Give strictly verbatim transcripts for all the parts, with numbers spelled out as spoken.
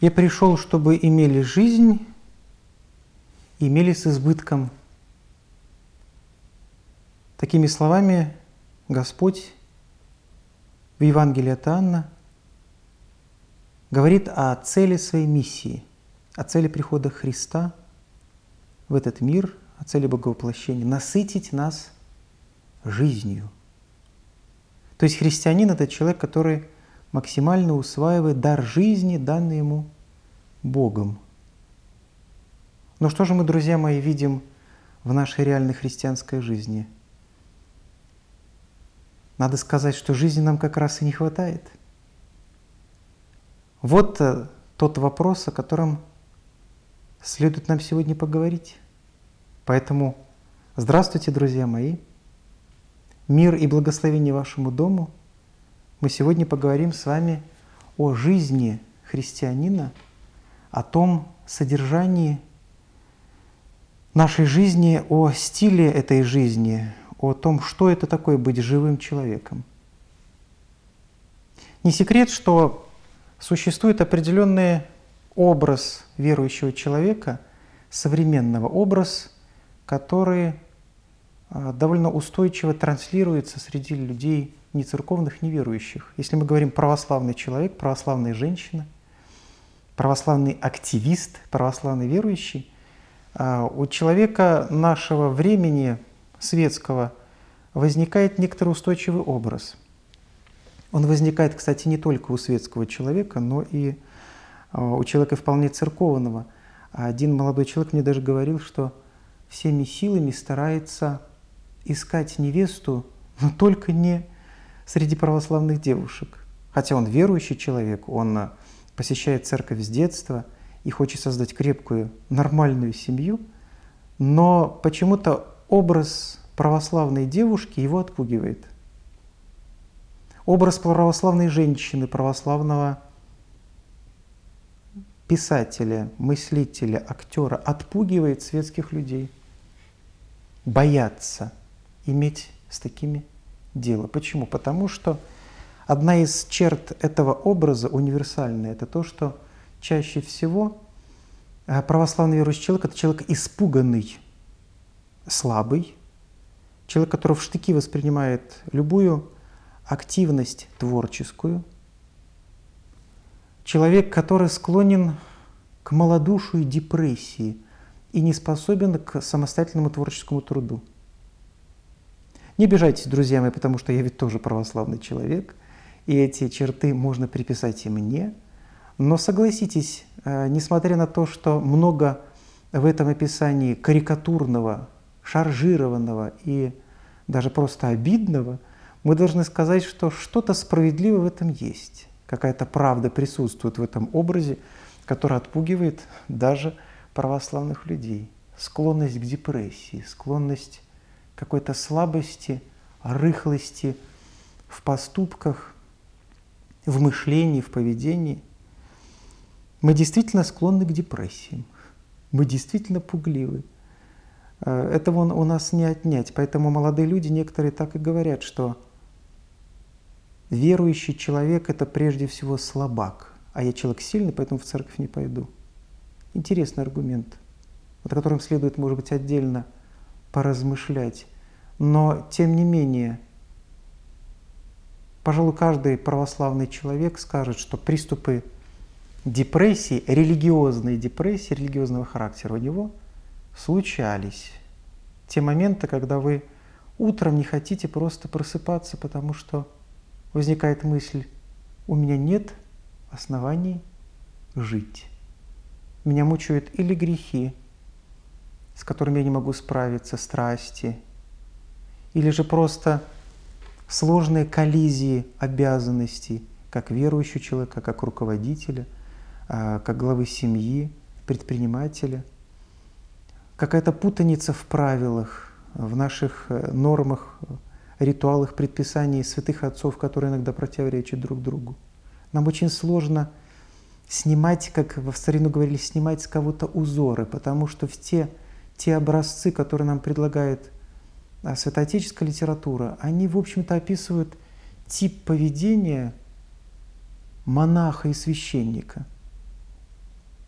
Я пришел, чтобы имели жизнь, имели с избытком. Такими словами Господь в Евангелии от Иоанна говорит о цели своей миссии, о цели прихода Христа в этот мир, о цели Боговоплощения – насытить нас жизнью. То есть христианин – это человек, который максимально усваивает дар жизни, данный ему Богом. Но что же мы, друзья мои, видим в нашей реальной христианской жизни? Надо сказать, что жизни нам как раз и не хватает. Вот тот вопрос, о котором следует нам сегодня поговорить. Поэтому здравствуйте, друзья мои! Мир и благословение вашему дому! Мы сегодня поговорим с вами о жизни христианина, о том содержании нашей жизни, о стиле этой жизни, о том, что это такое быть живым человеком. Не секрет, что существует определенный образ верующего человека, современного образ, который довольно устойчиво транслируется среди людей не церковных, не верующих. Если мы говорим православный человек, православная женщина, православный активист, православный верующий, у человека нашего времени светского возникает некоторый устойчивый образ. Он возникает, кстати, не только у светского человека, но и у человека вполне церковного. Один молодой человек мне даже говорил, что всеми силами старается искать невесту, но только не среди православных девушек. Хотя он верующий человек, он посещает церковь с детства и хочет создать крепкую, нормальную семью, но почему-то образ православной девушки его отпугивает. Образ православной женщины, православного писателя, мыслителя, актера отпугивает светских людей. Боятся иметь с такими дело. Почему? Потому что одна из черт этого образа универсальная – это то, что чаще всего православный верующий человек – это человек испуганный, слабый, человек, который в штыки воспринимает любую активность творческую, человек, который склонен к малодушию и депрессии и не способен к самостоятельному творческому труду. Не обижайтесь, друзья мои, потому что я ведь тоже православный человек, и эти черты можно приписать и мне. Но согласитесь, несмотря на то, что много в этом описании карикатурного, шаржированного и даже просто обидного, мы должны сказать, что что-то справедливое в этом есть. Какая-то правда присутствует в этом образе, который отпугивает даже православных людей. Склонность к депрессии, склонность к какой-то слабости, рыхлости в поступках, в мышлении, в поведении. Мы действительно склонны к депрессиям. Мы действительно пугливы. Этого у нас не отнять. Поэтому молодые люди некоторые так и говорят, что верующий человек – это прежде всего слабак, а я человек сильный, поэтому в церковь не пойду. Интересный аргумент, о котором следует, может быть, отдельно поразмышлять. Но, тем не менее, пожалуй, каждый православный человек скажет, что приступы депрессии, религиозной депрессии, религиозного характера у него случались. Те моменты, когда вы утром не хотите просто просыпаться, потому что возникает мысль: у меня нет оснований жить. Меня мучают или грехи, с которыми я не могу справиться, страсти, или же просто сложные коллизии обязанностей, как верующего человека, как руководителя, как главы семьи, предпринимателя. Какая-то путаница в правилах, в наших нормах, ритуалах, предписаний святых отцов, которые иногда противоречат друг другу. Нам очень сложно снимать, как в старину говорили, снимать с кого-то узоры, потому что в те, те образцы, которые нам предлагает святоотеческая литература, они, в общем-то, описывают тип поведения монаха и священника.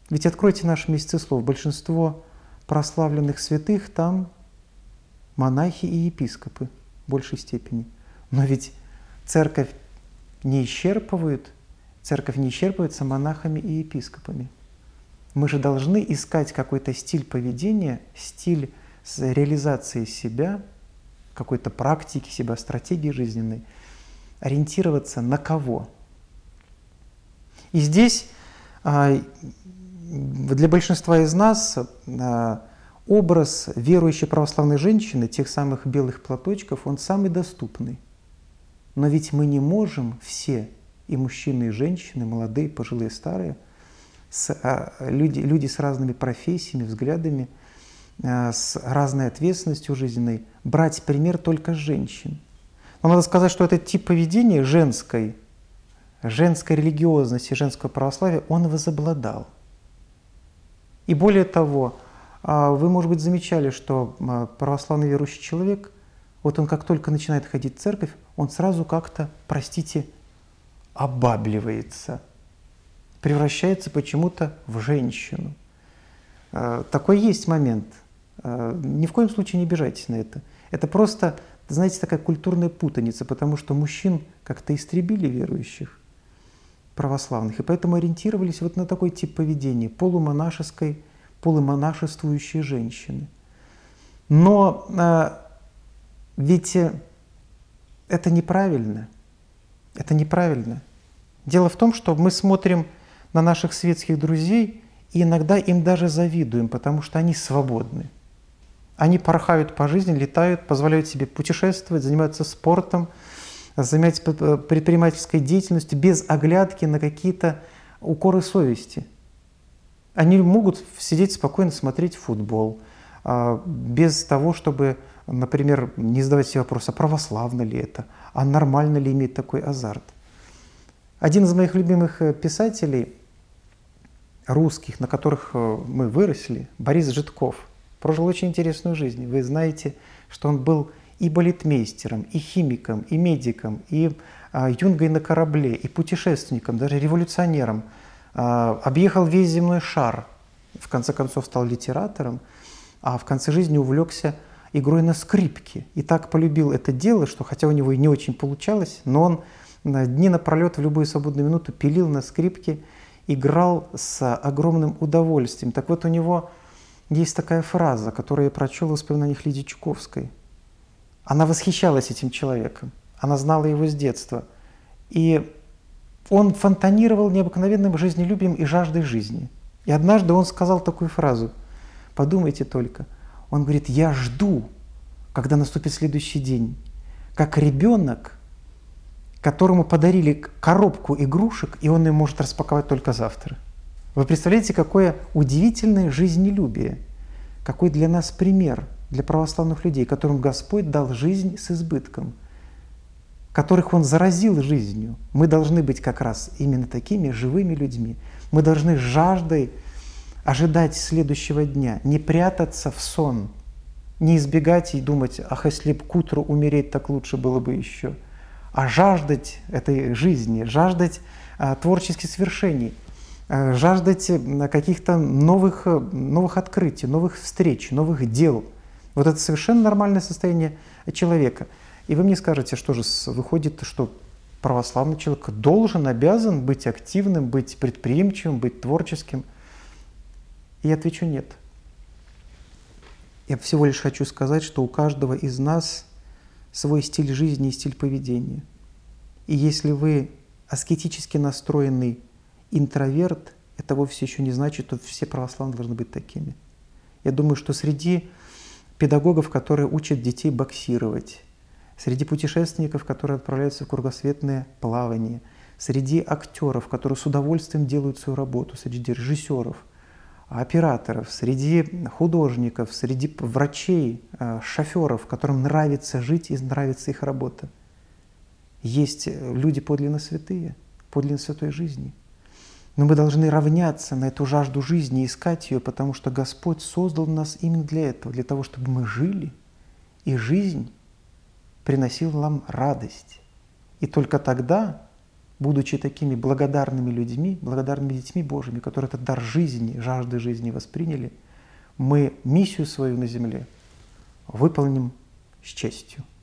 Ведь откройте наши месяцы слов. Большинство прославленных святых там монахи и епископы в большей степени. Но ведь церковь не исчерпывает, церковь не исчерпывается монахами и епископами. Мы же должны искать какой-то стиль поведения, стиль реализации себя, какой-то практики себя, стратегии жизненной, ориентироваться на кого. И здесь для большинства из нас образ верующей православной женщины, тех самых белых платочков, он самый доступный. Но ведь мы не можем все, и мужчины, и женщины, молодые, пожилые, старые, с, а, люди, люди с разными профессиями, взглядами, а, с разной ответственностью жизненной, брать пример только с женщин. Но надо сказать, что этот тип поведения женской, женской религиозности, женского православия, он возобладал. И более того, вы, может быть, замечали, что православный верующий человек, вот он как только начинает ходить в церковь, он сразу как-то, простите, обабливается, превращается почему-то в женщину. Такой есть момент. Ни в коем случае не обижайтесь на это. Это просто, знаете, такая культурная путаница, потому что мужчин как-то истребили верующих православных, и поэтому ориентировались вот на такой тип поведения полумонашеской, полумонашествующей женщины. Но а, ведь это неправильно. Это неправильно. Дело в том, что мы смотрим на наших светских друзей и иногда им даже завидуем, потому что они свободны. Они порхают по жизни, летают, позволяют себе путешествовать, занимаются спортом, заниматься предпринимательской деятельностью без оглядки на какие-то укоры совести. Они могут сидеть спокойно, смотреть футбол, без того, чтобы, например, не задавать себе вопрос, а православно ли это, а нормально ли иметь такой азарт. Один из моих любимых писателей, русских, на которых мы выросли, Борис Житков, прожил очень интересную жизнь. Вы знаете, что он был и балетмейстером, и химиком, и медиком, и а, юнгой на корабле, и путешественником, даже революционером. А, объехал весь земной шар, в конце концов стал литератором, а в конце жизни увлекся игрой на скрипке. И так полюбил это дело, что хотя у него и не очень получалось, но он на дни напролет в любую свободную минуту пилил на скрипке, играл с огромным удовольствием. Так вот, у него есть такая фраза, которую я прочел в воспоминаниях Лидии Чуковской. Она восхищалась этим человеком, она знала его с детства. И он фонтанировал необыкновенным жизнелюбием и жаждой жизни. И однажды он сказал такую фразу, подумайте только, он говорит: «Я жду, когда наступит следующий день, как ребенок, которому подарили коробку игрушек, и он ее может распаковать только завтра». Вы представляете, какое удивительное жизнелюбие, какой для нас пример, для православных людей, которым Господь дал жизнь с избытком, которых Он заразил жизнью. Мы должны быть как раз именно такими живыми людьми. Мы должны с жаждой ожидать следующего дня, не прятаться в сон, не избегать и думать: ах, если б к утру умереть, так лучше было бы еще, а жаждать этой жизни, жаждать а, творческих свершений, а, жаждать каких-то новых, новых открытий, новых встреч, новых дел. Вот это совершенно нормальное состояние человека. И вы мне скажете, что же выходит, что православный человек должен, обязан быть активным, быть предприимчивым, быть творческим? И я отвечу: нет. Я всего лишь хочу сказать, что у каждого из нас свой стиль жизни и стиль поведения. И если вы аскетически настроенный интроверт, это вовсе еще не значит, что все православные должны быть такими. Я думаю, что среди педагогов, которые учат детей боксировать, среди путешественников, которые отправляются в кругосветное плавание, среди актеров, которые с удовольствием делают свою работу, среди режиссеров, операторов, среди художников, среди врачей, шоферов, которым нравится жить и нравится их работа. Есть люди подлинно святые, подлинно святой жизни. Но мы должны равняться на эту жажду жизни, искать ее, потому что Господь создал нас именно для этого, для того, чтобы мы жили, и жизнь приносила нам радость. И только тогда будучи такими благодарными людьми, благодарными детьми Божьими, которые этот дар жизни, жажды жизни восприняли, мы миссию свою на земле выполним с честью.